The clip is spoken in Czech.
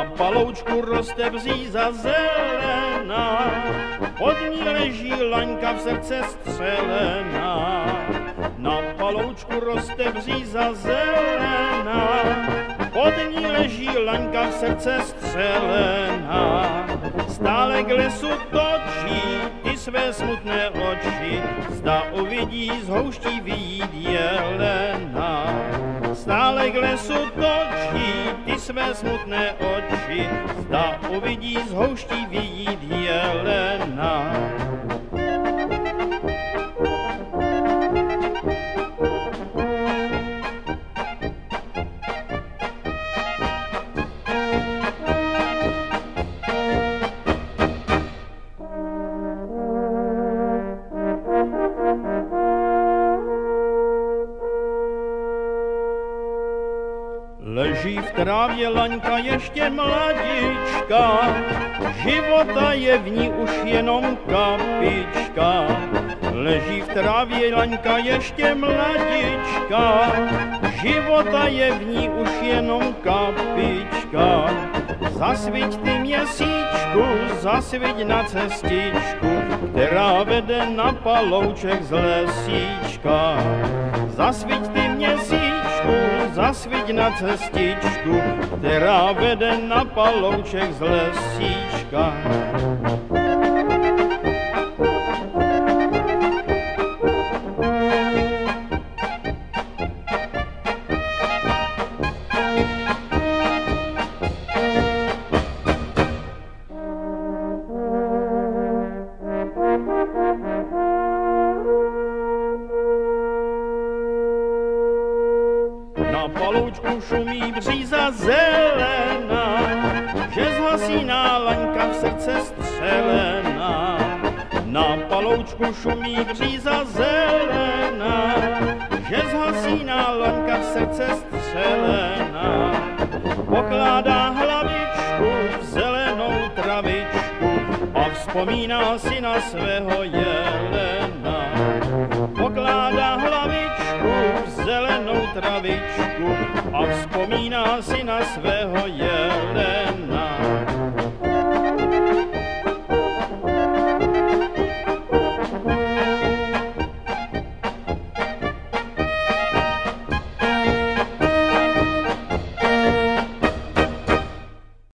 paloučku roste bříza zelená, pod ní leží laňka v srdce střelená. Na paloučku roste bříza zelená, pod ní leží laňka v srdce střelená. Stále k lesu točí ty své smutné oči, zda uvidí z houští vyjít jelena. Stále k lesu točí ty své smutné oči, zda uvidí z houští vyjít jelena. Leží v trávě laňka ještě mladička, života je v ní už jenom kapička. Leží v trávě laňka ještě mladička, života je v ní už jenom kapička. Zasviť ty měsíčku, zasviť na cestičku, která vede na palouček z lesíčka. Zasviť ty měsíčku, zasviť na cestičku, která vede na palouček z lesíčka. Na paloučku šumí bříza zelená, že zhasíná laňka v srdce střelená. Na paloučku šumí bříza zelená, že zhasíná laňka v srdce střelená. Pokládá hlavičku v zelenou travičku a vzpomíná si na svého jelena. Pokládá hlavičku v zelenou travičku a vzpomíná si na svého jelena.